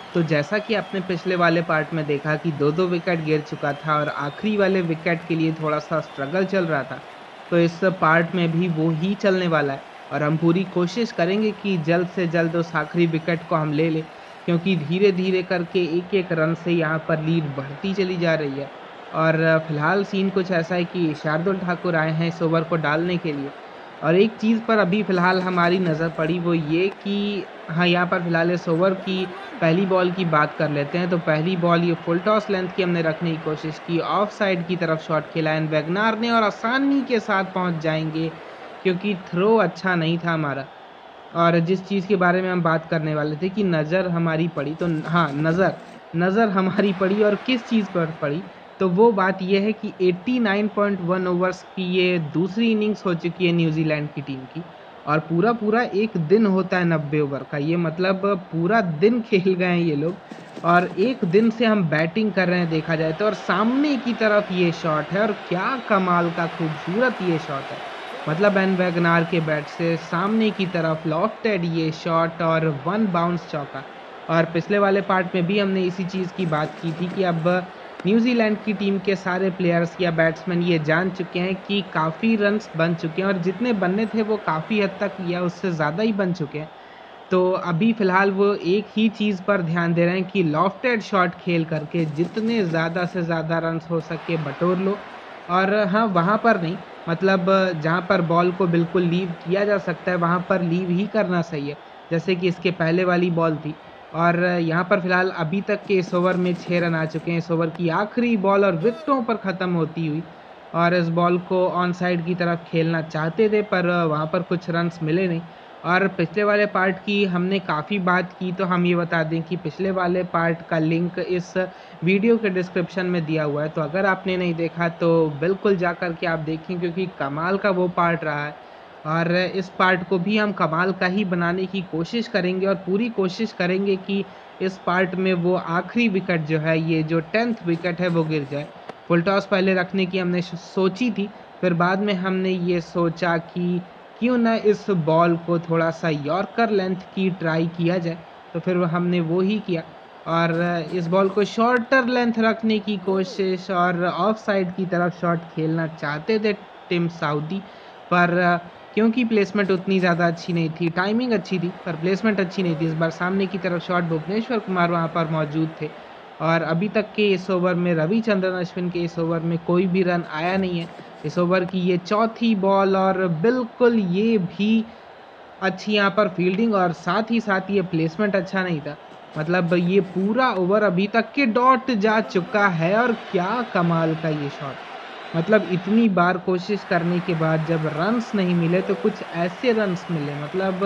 तो जैसा कि आपने पिछले वाले पार्ट में देखा कि 2-2 विकेट गिर चुका था और आखिरी वाले विकेट के लिए थोड़ा-सा स्ट्रगल चल रहा था। तो इस पार्ट में भी वो ही चलने वाला है और हम पूरी कोशिश करेंगे कि जल्द से जल्द उस आखिरी विकेट को हम ले लें, क्योंकि धीरे-धीरे करके एक-एक रन से यहाँ पर लीड बढ़ती चली जा रही है। और फिलहाल सीन कुछ ऐसा है कि शार्दुल ठाकुर आए हैं इस ओवर को डालने के लिए और एक चीज़ पर अभी फिलहाल हमारी नज़र पड़ी वो ये कि हाँ, यहाँ पर फिलहाल इस ओवर की पहली बॉल की बात कर लेते हैं, तो पहली बॉल ये फुल टॉस लेंथ की हमने रखने की कोशिश की, ऑफ साइड की तरफ शॉट खेला एंड वेगनार ने और आसानी के साथ पहुँच जाएँगे, क्योंकि थ्रो अच्छा नहीं था हमारा। और जिस चीज़ के बारे में हम बात करने वाले थे कि नज़र हमारी पड़ी, तो हाँ, नज़र हमारी पड़ी और किस चीज़ पर पड़ी, तो वो बात ये है कि 89.1 ओवर्स की ये दूसरी इनिंग्स हो चुकी है न्यूज़ीलैंड की टीम की और पूरा-पूरा 1 दिन होता है 90 ओवर का। ये मतलब पूरा दिन खेल गए हैं ये लोग और 1 दिन से हम बैटिंग कर रहे हैं देखा जाए तो और सामने की तरफ ये शॉट है और क्या कमाल का खूबसूरत ये शॉट है। मतलब बेन वैगनार के बैट से सामने की तरफ लॉफ्टेड ये शॉट और वन बाउंस चौका। और पिछले वाले पार्ट में भी हमने इसी चीज़ की बात की थी कि अब न्यूज़ीलैंड की टीम के सारे प्लेयर्स या बैट्समैन ये जान चुके हैं कि काफ़ी रन्स बन चुके हैं और जितने बनने थे वो काफ़ी हद तक या उससे ज़्यादा ही बन चुके हैं। तो अभी फ़िलहाल वो एक ही चीज़ पर ध्यान दे रहे हैं कि लॉफ्टेड शॉट खेल करके जितने ज़्यादा से ज़्यादा रन्स हो सके बटोर लो और हाँ, वहाँ पर नहीं मतलब जहाँ पर बॉल को बिल्कुल लीव किया जा सकता है, वहाँ पर लीव ही करना सही है। जैसे कि इसके पहले वाली बॉल थी और यहाँ पर फ़िलहाल अभी तक के इस ओवर में 6 रन आ चुके हैं। इस ओवर की आखिरी बॉल और विकेटों पर ख़त्म होती हुई और इस बॉल को ऑन साइड की तरफ खेलना चाहते थे पर वहाँ पर कुछ रन्स मिले नहीं। और पिछले वाले पार्ट की हमने काफ़ी बात की, तो हम ये बता दें कि पिछले वाले पार्ट का लिंक इस वीडियो के डिस्क्रिप्शन में दिया हुआ है, तो अगर आपने नहीं देखा तो बिल्कुल जाकर के आप देखें क्योंकि कमाल का वो पार्ट रहा है। और इस पार्ट को भी हम कमाल का ही बनाने की कोशिश करेंगे और पूरी कोशिश करेंगे कि इस पार्ट में वो आखिरी विकेट जो है, ये जो 10th विकेट है वो गिर जाए। फुल टॉस पहले रखने की हमने सोची थी, फिर बाद में हमने ये सोचा कि क्यों ना इस बॉल को थोड़ा-सा यॉर्कर लेंथ की ट्राई किया जाए, तो फिर हमने वो ही किया और इस बॉल को शॉर्टर लेंथ रखने की कोशिश और ऑफ साइड की तरफ शॉट खेलना चाहते थे टिम साउदी पर क्योंकि प्लेसमेंट उतनी ज़्यादा अच्छी नहीं थी, टाइमिंग अच्छी थी पर प्लेसमेंट अच्छी नहीं थी। इस बार सामने की तरफ शॉट भुवनेश्वर कुमार वहाँ पर मौजूद थे और अभी तक के इस ओवर में रविचंद्रन अश्विन के इस ओवर में कोई भी रन आया नहीं है। इस ओवर की ये चौथी बॉल और बिल्कुल ये भी अच्छी यहाँ पर फील्डिंग और साथ ही साथ ये प्लेसमेंट अच्छा नहीं था। मतलब ये पूरा ओवर अभी तक के डॉट जा चुका है और क्या कमाल का ये शॉट। मतलब इतनी बार कोशिश करने के बाद जब रन्स नहीं मिले तो कुछ ऐसे रन्स मिले मतलब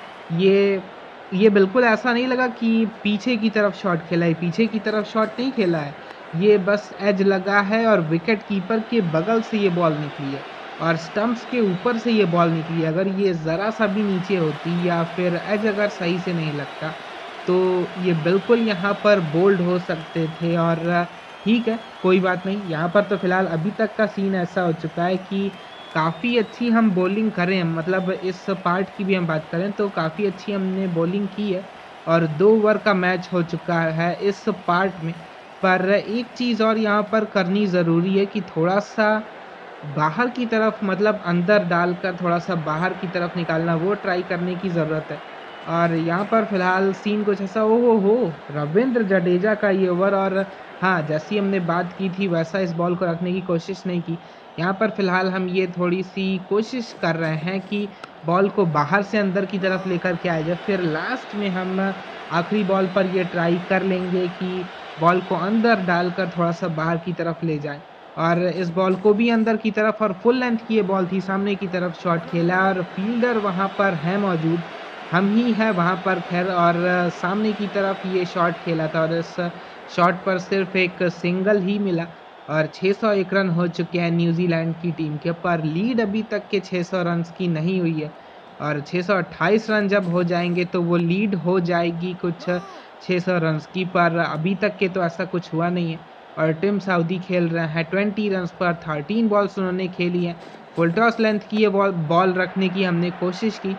ये ये बिल्कुल ऐसा नहीं लगा कि पीछे की तरफ शॉट खेला है, पीछे की तरफ शॉट नहीं खेला है। ये बस एज लगा है और विकेट कीपर के बगल से ये बॉल निकली है और स्टंप्स के ऊपर से ये बॉल निकली है। अगर ये ज़रा-सा भी नीचे होती या फिर एज अगर सही से नहीं लगता, तो ये बिल्कुल यहाँ पर बोल्ड हो सकते थे और ठीक है, कोई बात नहीं। यहाँ पर तो फ़िलहाल अभी तक का सीन ऐसा हो चुका है कि काफ़ी अच्छी हम बॉलिंग करें मतलब इस पार्ट की भी हम बात करें तो काफ़ी अच्छी हमने बॉलिंग की है और 2 ओवर का मैच हो चुका है इस पार्ट में। पर एक चीज़ और यहाँ पर करनी ज़रूरी है कि थोड़ा-सा बाहर की तरफ मतलब अंदर डालकर थोड़ा-सा बाहर की तरफ निकालना वो ट्राई करने की ज़रूरत है। और यहाँ पर फ़िलहाल सीन कुछ ऐसा ओह हो हो! रवींद्र जडेजा का ये ओवर और हाँ, जैसी हमने बात की थी वैसा इस बॉल को रखने की कोशिश नहीं की। यहाँ पर फ़िलहाल हम ये थोड़ी-सी कोशिश कर रहे हैं कि बॉल को बाहर से अंदर की तरफ लेकर के आया जाए। फिर लास्ट में हम आखिरी बॉल पर ये ट्राई कर लेंगे कि बॉल को अंदर डालकर थोड़ा-सा बाहर की तरफ ले जाएँ। और इस बॉल को भी अंदर की तरफ और फुल लेंथ की ये बॉल थी, सामने की तरफ शॉट खेला और फ़ील्डर वहाँ पर है मौजूद, हम ही हैं वहाँ पर ख़ैर और सामने की तरफ ये शॉट खेला था और इस शॉट पर सिर्फ़ एक सिंगल ही मिला और 601 रन हो चुके हैं न्यूज़ीलैंड की टीम के, पर लीड अभी तक के 600 रन्स की नहीं हुई है और 628 रन जब हो जाएँगे तो वो लीड हो जाएगी कुछ 600 रन्स की, पर अभी तक के तो ऐसा कुछ हुआ नहीं है। और टिम साउदी खेल रहे हैं 20 रन्स पर 13 बॉल्स उन्होंने खेली हैं। फुल टॉस लेंथ की ये बॉल बॉल रखने की हमने कोशिश की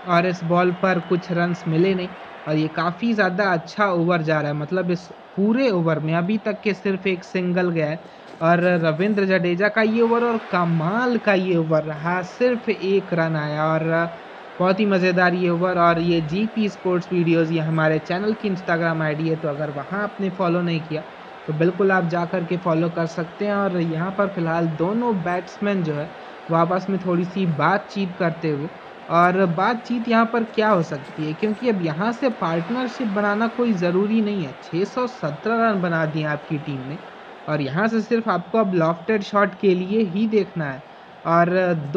और इस बॉल पर कुछ रन्स मिले नहीं और ये काफ़ी ज़्यादा अच्छा ओवर जा रहा है। मतलब इस पूरे ओवर में अभी तक के सिर्फ एक सिंगल गया है और रविंद्र जडेजा का ये ओवर और कमाल का ये ओवर रहा, सिर्फ एक रन आया और बहुत ही मज़ेदार ये ओवर। और ये जीपी स्पोर्ट्स वीडियोज़ ये हमारे चैनल की इंस्टाग्राम आईडी है, तो अगर वहाँ आपने फॉलो नहीं किया तो बिल्कुल आप जा कर के फॉलो कर सकते हैं। और यहाँ पर फ़िलहाल दोनों बैट्समैन जो है वो आपस में थोड़ी-सी बातचीत करते हुए, और बातचीत यहाँ पर क्या हो सकती है, क्योंकि अब यहाँ से पार्टनरशिप बनाना कोई ज़रूरी नहीं है। 617 रन बना दिए आपकी टीम ने और यहाँ से सिर्फ आपको अब लॉफ्टेड शॉट के लिए ही देखना है। और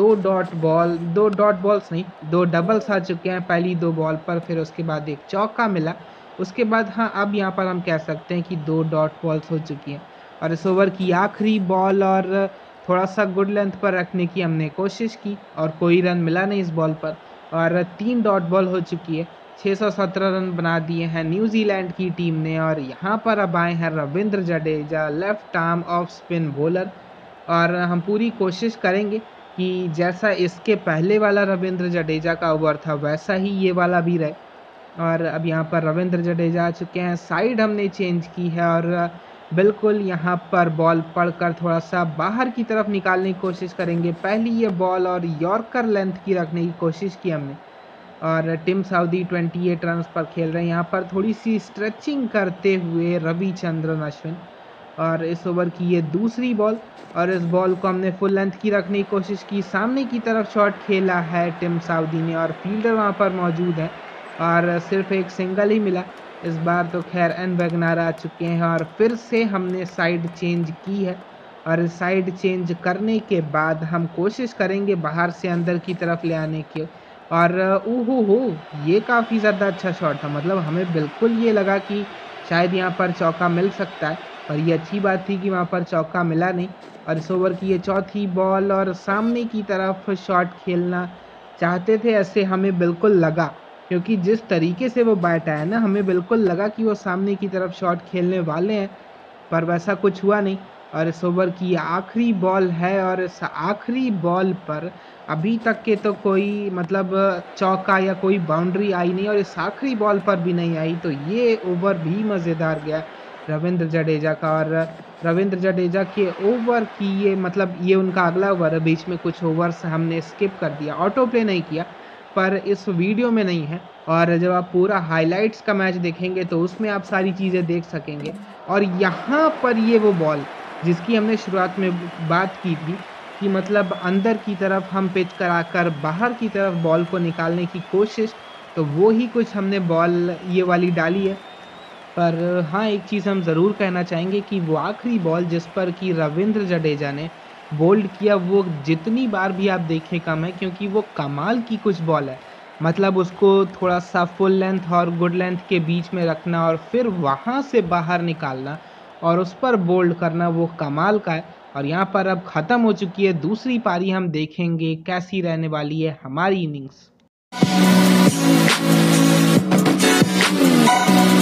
2 डॉट बॉल्स नहीं, 2 डबल्स आ चुके हैं पहली 2 बॉल पर, फिर उसके बाद एक चौका मिला। उसके बाद हाँ, अब यहाँ पर हम कह सकते हैं कि 2 डॉट बॉल्स हो चुकी हैं और इस ओवर की आखिरी बॉल और थोड़ा-सा गुड लेंथ पर रखने की हमने कोशिश की और कोई रन मिला नहीं इस बॉल पर और 3 डॉट बॉल हो चुकी है। 617 रन बना दिए हैं न्यूज़ीलैंड की टीम ने और यहाँ पर अब आए हैं Ravindra Jadeja, left arm off spin bowler. और हम पूरी कोशिश करेंगे कि जैसा इसके पहले वाला रविंद्र जडेजा का ओवर था वैसा ही ये वाला भी रहे। और अब यहाँ पर रविंद्र जडेजा आ चुके हैं, साइड हमने चेंज की है और बिल्कुल यहाँ पर बॉल पढ़कर थोड़ा-सा बाहर की तरफ निकालने की कोशिश करेंगे। पहली ये बॉल और यॉर्कर लेंथ की रखने की कोशिश की हमने और टिम साउदी 28 रन्स पर खेल रहे हैं। यहाँ पर थोड़ी-सी स्ट्रेचिंग करते हुए रविचंद्रन अश्विन और इस ओवर की ये दूसरी बॉल और इस बॉल को हमने फुल लेंथ की रखने की कोशिश की। सामने की तरफ शॉट खेला है टिम साउदी ने और फील्डर वहाँ पर मौजूद है और सिर्फ एक सिंगल ही मिला। इस बार तो खैर एन वैगनार आ चुके हैं और फिर से हमने साइड चेंज की है और साइड चेंज करने के बाद हम कोशिश करेंगे बाहर से अंदर की तरफ ले आने की। और ओहो हो! ये काफ़ी ज़्यादा अच्छा शॉट था। मतलब हमें बिल्कुल ये लगा कि शायद यहाँ पर चौका मिल सकता है, और ये अच्छी बात थी कि वहाँ पर चौका मिला नहीं। और इस ओवर की ये चौथी बॉल और सामने की तरफ शॉट खेलना चाहते थे, ऐसे हमें बिल्कुल लगा, क्योंकि जिस तरीके से वो बैट आया ना, हमें बिल्कुल लगा कि वो सामने की तरफ शॉट खेलने वाले हैं, पर वैसा कुछ हुआ नहीं। और इस ओवर की आखिरी बॉल है और इस आखिरी बॉल पर अभी तक के तो कोई मतलब चौका या कोई बाउंड्री आई नहीं और इस आखिरी बॉल पर भी नहीं आई, तो ये ओवर भी मज़ेदार गया रविंद्र जडेजा का। और रविंद्र जडेजा के ओवर की ये मतलब ये उनका अगला ओवर है, बीच में कुछ ओवर्स हमने स्किप कर दिया, ऑटो प्ले नहीं किया, पर इस वीडियो में नहीं है। और जब आप पूरा हाइलाइट्स का मैच देखेंगे तो उसमें आप सारी चीज़ें देख सकेंगे। और यहाँ पर ये वो बॉल जिसकी हमने शुरुआत में बात की थी कि मतलब अंदर की तरफ हम पिच कराकर बाहर की तरफ बॉल को निकालने की कोशिश, तो वो ही कुछ हमने बॉल ये वाली डाली है। पर हाँ, एक चीज़ हम ज़रूर कहना चाहेंगे कि वो आखिरी बॉल जिस पर कि रविंद्र जडेजा ने बोल्ड किया, वो जितनी बार भी आप देखें कम है, क्योंकि वो कमाल की कुछ बॉल है। मतलब उसको थोड़ा-सा फुल लेंथ और गुड लेंथ के बीच में रखना और फिर वहाँ से बाहर निकालना और उस पर बोल्ड करना, वो कमाल का है। और यहाँ पर अब ख़त्म हो चुकी है दूसरी पारी, हम देखेंगे कैसी रहने वाली है हमारी इनिंग्स।